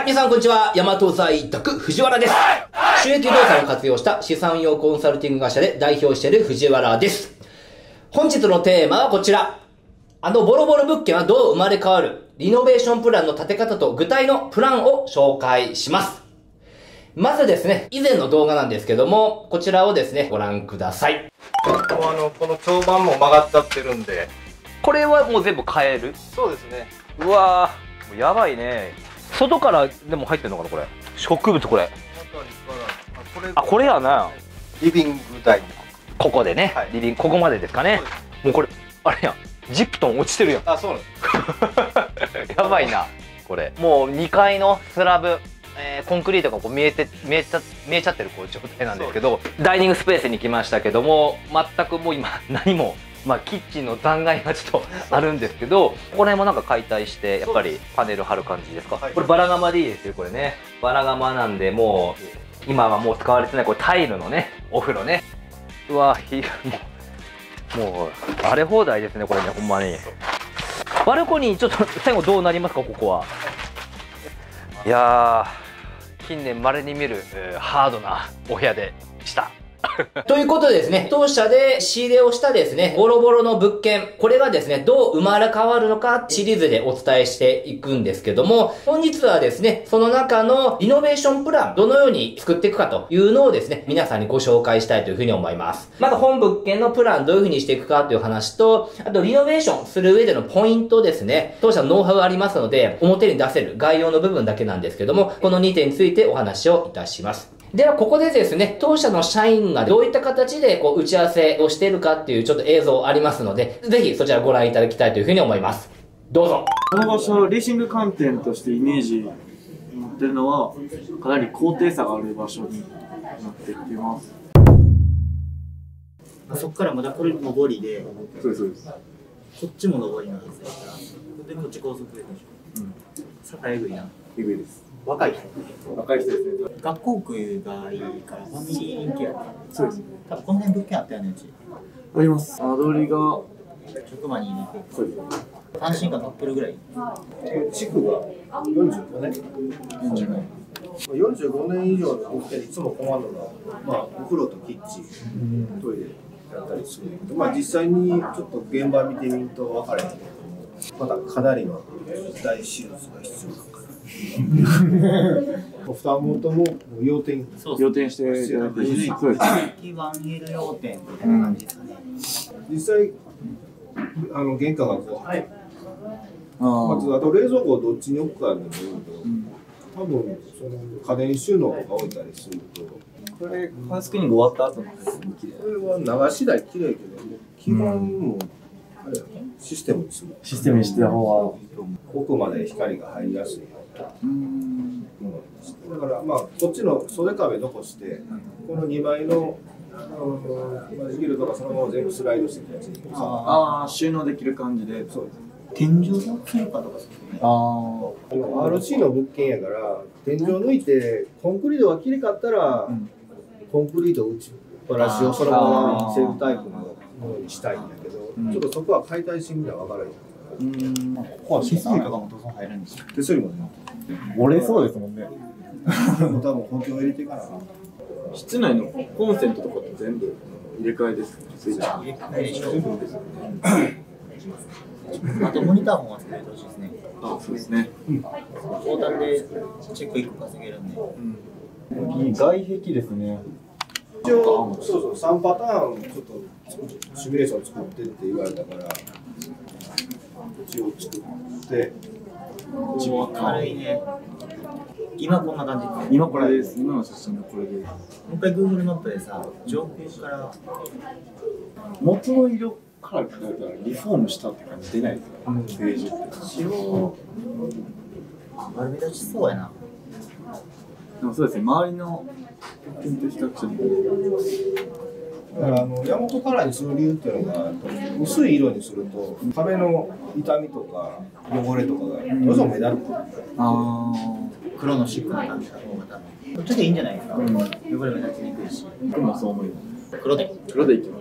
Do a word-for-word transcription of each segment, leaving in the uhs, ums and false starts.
い、皆さんこんにちは。大和在宅藤原です。収益動産を活用した資産用コンサルティング会社で代表している藤原です。本日のテーマはこちら。あのボロボロ物件はどう生まれ変わる？リノベーションプランの立て方と具体のプランを紹介します。まずですね、以前の動画なんですけども、こちらをですね、ご覧ください。 もうあの、この長板も曲がっちゃってるんで。 これはもう全部変える？ そうですね。 うわー、もうやばいね。外からでも入ってんのかなこれ。植物これ。あ、これやな。 リビング台。 ここでね、 はい、 リビングここまでですかね。もうこれあれやん。ジップトン落ちてるやん。 あ、そうなんです。 やばいな。これ。もうにかいのスラブ。えー、コンクリートがこう見えて見えた見えちゃってるこう状態なんですけど、ダイニングスペースに来ましたけども、全くもう今何も、まあ、キッチンの残骸がちょっとあるんですけど、ここら辺もなんか解体してやっぱりパネル貼る感じですか。はい、これバラ窯でいいですよこれね。バラ窯なんで、もう今はもう使われてないこれタイルのねお風呂ね。うわひもうもう荒れ放題ですねこれね、ほんまに。バルコニーちょっと最後どうなりますかここは。いやー、近年稀に見る、えー、ハードなお部屋でした。 ということでですね、当社で仕入れをしたですね、ボロボロの物件、これがですね、どう生まれ変わるのかシリーズでお伝えしていくんですけども、本日はですね、その中のリノベーションプラン、どのように作っていくかというのをですね、皆さんにご紹介したいというふうに思います。まず本物件のプランどういうふうにしていくかという話と、あとリノベーションする上でのポイントですね、当社のノウハウありますので、表に出せる概要の部分だけなんですけども、このにてんについてお話をいたします。では、ここでですね、当社の社員がどういった形でこう打ち合わせをしているかっていうちょっと映像ありますので、ぜひそちらご覧いただきたいというふうに思います。どうぞ。 この場所、レーシング観点としてイメージ持ってるのは、かなり高低差がある場所になってきてます。 そこからまだこれ上りで、 そうです、そうです。 こっちも上りなんですよ。で、こっち高速でしょ。うん。坂えぐいな。 えぐいです。 若い人。 若い人ですね。 学校区がいいからファミリー人気やね。 そうです。 多分この辺物件あったよね、うち。 あります。間取りが直間に入れて。そうです。単身がカップルぐらい。 地区がよんじゅうごねん。よんじゅうごねん。よんじゅうごねん以上の物件いつも困るのが、まあお風呂とキッチン、トイレだったりする。まあ実際にちょっと現場見てみると分かれへんけども、またかなりの大手術が必要なのかな。負担元も要点要点していただいて、そうです。 ワンエル 要点みたいな感じですかね。 実際あの玄関がこう、はい、まずあと冷蔵庫をどっちに置くかにもよるけど、うん、多分その家電収納とか置いたりすると、 これカースクリーニング終わった後のこれは流し台綺麗けど基本も、うん、あれシステムにするシステムにしてた方が奥まで光が入りやすいようにだからまあこっちの袖壁残して、このにまいのできるとかそのまま全部スライドしてるやつにああ収納できる感じで。 そうです。 天井のキーパーとかですね。 ああ アールシー の物件やから天井抜いてコンクリートがきれかったら、うん、コンクリート打ちっぱなしをそのまま見せるタイプのものにしたいんだけど、うん、ちょっとそこは解体してみたら分からない。 うん。ここは手すりとかも塗装入るんですよ。 手すりもね。 折れそうですもんね。 多分本気を入れていかな。 室内のコンセントとかって全部入れ替えですか？ 入れ替えでしょ。あとモニターも作れてほしいですね。 あ、そうですね。 トータルでチェックいっこ稼げるんで。 いい外壁ですね。 一応そうそうさんパターンちょっとシミュレーション作ってって言われたから一応作って。 一応軽いね。今こんな感じ。 今これです。今の写真がこれです。 もう一回 Google マップでさ、上空から元の色から考えたらリフォームしたって感じ出ないですか？ベージュって。 白丸目立ちそうやな。 でもそうですね。周りのテント比較してだからあのヤマトカラーにする理由っていうのが薄い色にすると壁の傷みとか汚れとかがどうしても目立って、 あ黒のシックな感じの方が多分こっちでいいんじゃないですか、うん、汚れ目立ちにくいし僕もそう思います。 黒で黒でいきます。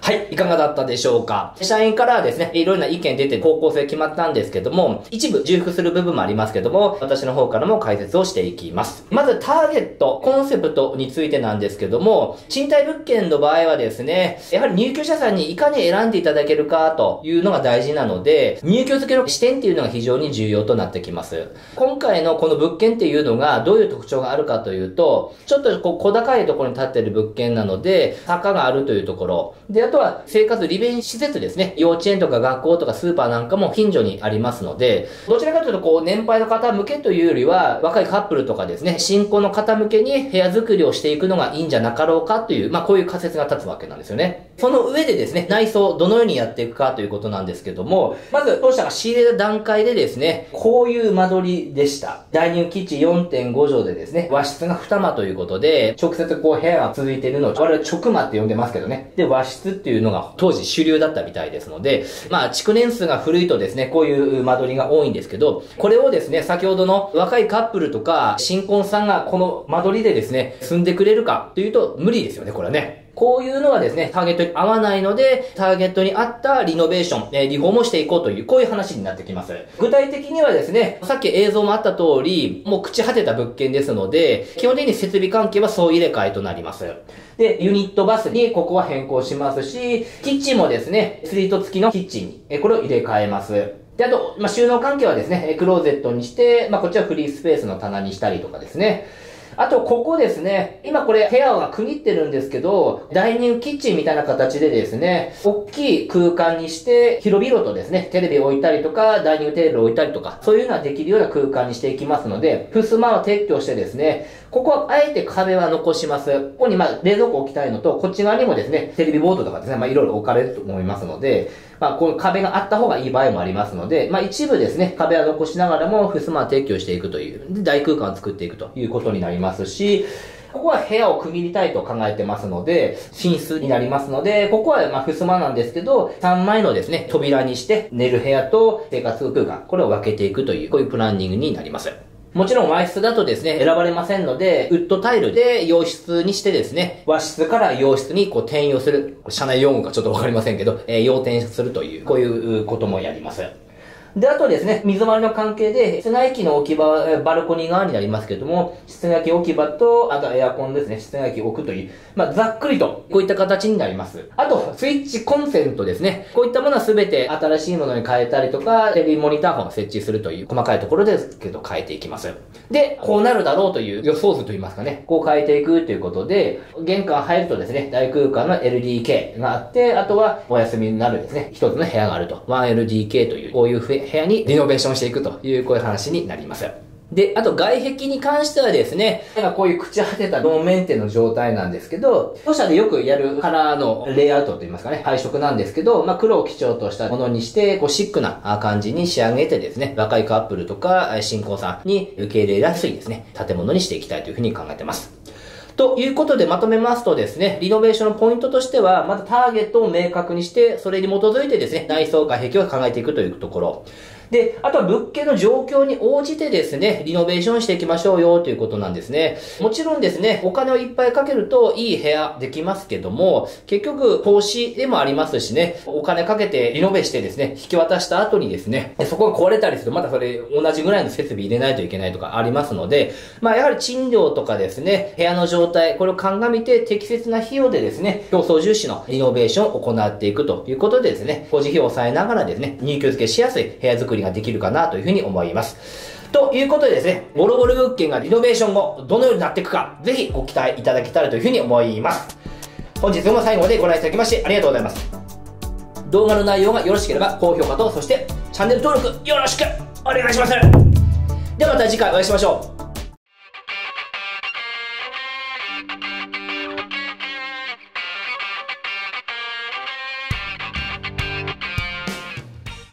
はい、いかがだったでしょうか。社員からはですね、いろいろな意見出て方向性決まったんですけども、一部重複する部分もありますけども、私の方からも解説をしていきます。まずターゲット、コンセプトについてなんですけども、賃貸物件の場合はですね、やはり入居者さんにいかに選んでいただけるかというのが大事なので、入居付けの視点っていうのが非常に重要となってきます。今回のこの物件っていうのがどういう特徴があるかというと、ちょっとこう小高いところに建っている物件なので、坂があるというところ。で、あとは生活利便施設ですね。幼稚園とか学校とかスーパーなんかも近所にありますので、どちらかというとこう年配の方向けというよりは、若いカップルとかですね、新婚の方向けに部屋作りをしていくのがいいんじゃなかろうかという、まあこういう仮説が立つわけなんですよね。その上でですね、内装どのようにやっていくかということなんですけども、まず当社が仕入れた段階でですね、こういう間取りでした。ダイニングキッチン よんてんご 畳でですね、和室がに間ということで、直接こう部屋が続いているのを、我々直間って呼んでますけどね。で、和室っていうのが当時主流だったみたいですので、まあ、築年数が古いとですね、こういう間取りが多いんですけど、これをですね、先ほどの若いカップルとか、新婚さんがこの間取りでですね、住んでくれるかというと無理ですよね、これはね。こういうのはですね、ターゲットに合わないので、ターゲットに合ったリノベーション、えー、リフォームをしていこうという、こういう話になってきます。具体的にはですね、さっき映像もあった通り、もう朽ち果てた物件ですので、基本的に設備関係は総入れ替えとなります。で、ユニットバスにここは変更しますし、キッチンもですね、スリート付きのキッチンに、えー、これを入れ替えます。で、あと、まあ、収納関係はですね、クローゼットにして、まあ、こっちはフリースペースの棚にしたりとかですね。あと、ここですね。今これ部屋が区切ってるんですけど、ダイニングキッチンみたいな形でですね、大きい空間にして、広々とですね、テレビを置いたりとか、ダイニングテーブルを置いたりとか、そういうのができるような空間にしていきますので、襖を撤去してですね、ここはあえて壁は残します。ここにまあ冷蔵庫を置きたいのと、こっち側にもですね、テレビボードとかですね、まあいろいろ置かれると思いますので、まあこの壁があった方がいい場合もありますので、まあ一部ですね、壁は残しながらも、襖は撤去していくという、で大空間を作っていくということになりますし、ここは部屋を区切りたいと考えてますので、寝室になりますので、ここはまあ襖なんですけど、さんまいのですね、扉にして寝る部屋と生活空間、これを分けていくという、こういうプランニングになります。もちろん和室だとですね、選ばれませんので、ウッドタイルで洋室にしてですね、和室から洋室にこう転用する。社内用語かちょっとわかりませんけど、えー、用転するという、こういうこともやります。で、あとですね、水回りの関係で、室外機の置き場、バルコニー側になりますけれども、室外機置き場と、あとエアコンですね、室外機を置くという、まあ、ざっくりと、こういった形になります。あと、スイッチコンセントですね。こういったものはすべて新しいものに変えたりとか、テレビモニターフォンを設置するという、細かいところですけど変えていきます。で、こうなるだろうという予想図といいますかね、こう変えていくということで、玄関入るとですね、大空間の エルディーケー があって、あとはお休みになるですね、一つの部屋があると。ワンエルディーケー という、こういう部屋にリノベーションしていくという、こういう話になります。で、あと外壁に関してはですね、こういう朽ち果てたローメンテの状態なんですけど、当社でよくやるカラーのレイアウトといいますかね、配色なんですけど、まあ黒を基調としたものにして、こうシックな感じに仕上げてですね、若いカップルとか新婚さんに受け入れやすいですね、建物にしていきたいというふうに考えてます。ということでまとめますとですね、リノベーションのポイントとしては、まずターゲットを明確にして、それに基づいてですね、内装外壁を考えていくというところ。で、あとは物件の状況に応じてですね、リノベーションしていきましょうよということなんですね。もちろんですね、お金をいっぱいかけるといい部屋できますけども、結局投資でもありますしね、お金かけてリノベしてですね、引き渡した後にですね、そこが壊れたりするとまたそれ同じぐらいの設備入れないといけないとかありますので、まあやはり賃料とかですね、部屋の状態、これを鑑みて適切な費用でですね、競争重視のリノベーションを行っていくということでですね、工事費を抑えながらですね、入居付けしやすい部屋作りができるかなというふうに思います。ということでですね、ボロボロ物件がリノベーション後、どのようになっていくか、ぜひご期待いただけたらというふうに思います。本日も最後までご覧いただきましてありがとうございます。動画の内容がよろしければ高評価と、そしてチャンネル登録よろしくお願いします。ではまた次回お会いしましょう。